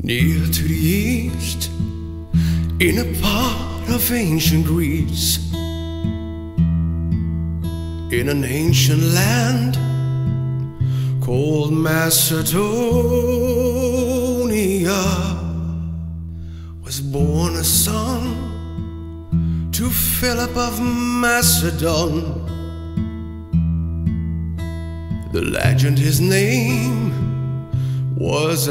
Near to the east, in a part of ancient Greece, in an ancient land called Macedonia, was born a son to Philip of Macedon. The legend, his name was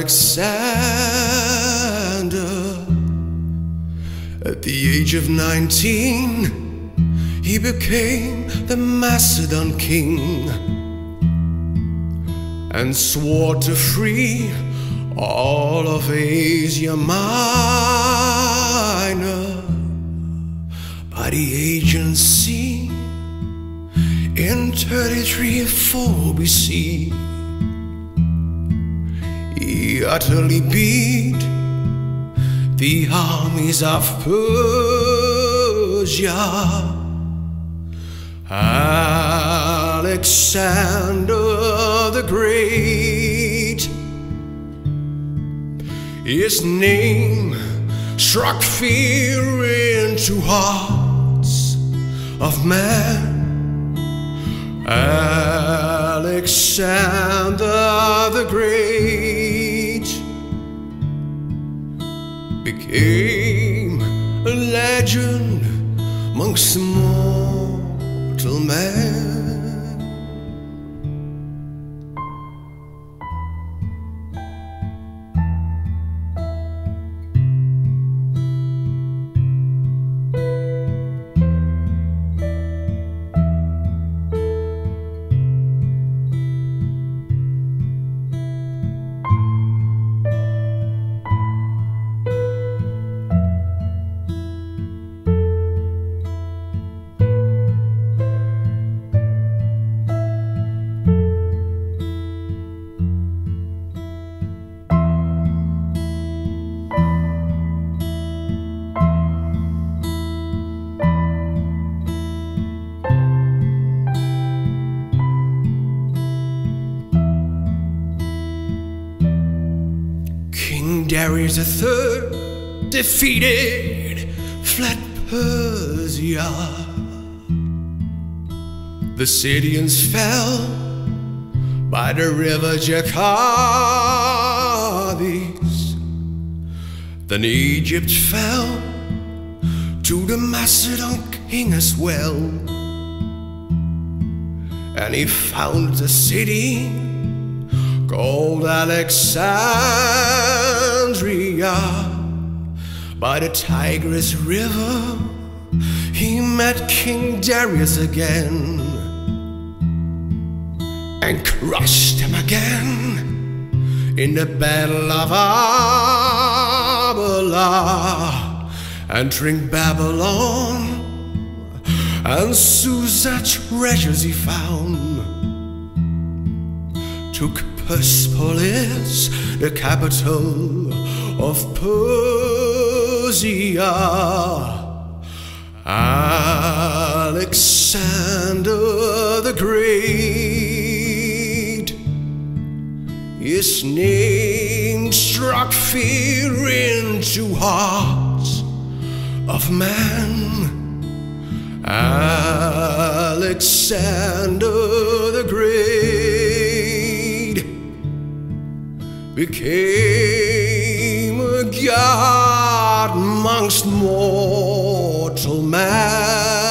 Alexander. At the age of 19, he became the Macedon king and swore to free all of Asia Minor. By the Aegean Sea, in 33-4 BC, he utterly beat the armies of Persia. Alexander the Great, his name struck fear into hearts of men. Alexander the Great became a legend amongst mortal men. King Darius III defeated, fled Persia. The Scythians fell by the river Jacadis. Then Egypt fell to the Macedon king as well, and he founded a city called Alexandria. By the Tigris River, he met King Darius again and crushed him again in the Battle of Arbela. Entering Babylon, and Susa treasures he found, took Persepolis, the capital of Persia. Alexander the Great, his name struck fear into hearts of men. Alexander the Great became a god amongst mortal men.